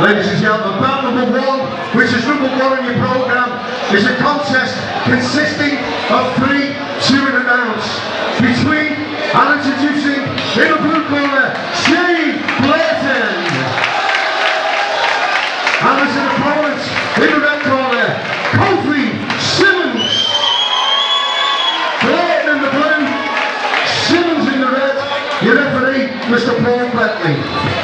Ladies and gentlemen, bout number 1, which is number 1 in your programme, is a contest consisting of 3 two-in announced between and introducing in the blue corner, Shane Blayton, and as an opponent in the red corner, Kofi Simmons. Blayton in the blue, Simmons in the red. Your referee, Mr. Paul Bentley.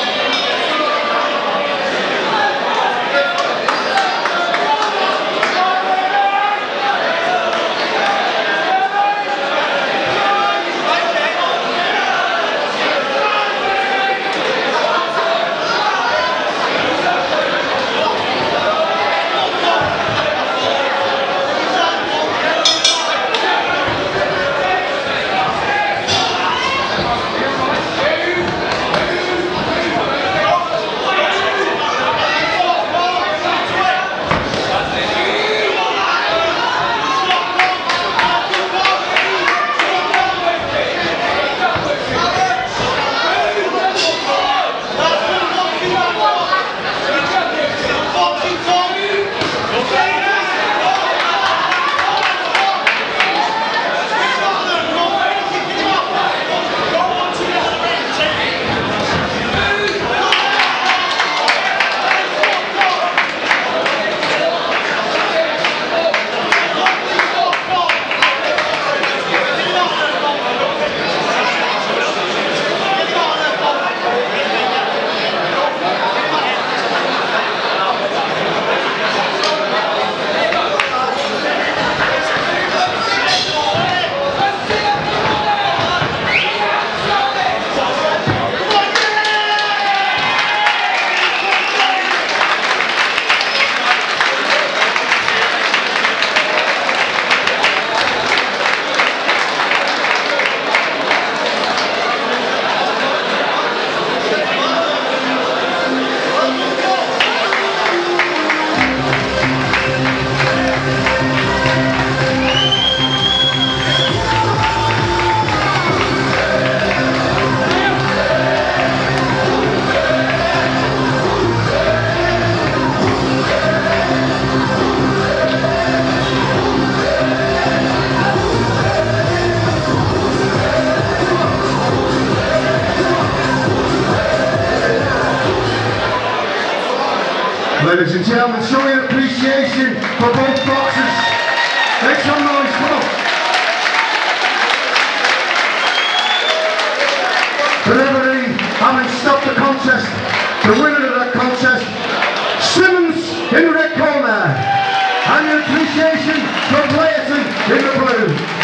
Ladies and gentlemen, show your appreciation for both boxers. Make some noise, come on. The referee having stopped the contest, the winner of that contest, Simmons in the red corner, and your appreciation for Blayton in the blue.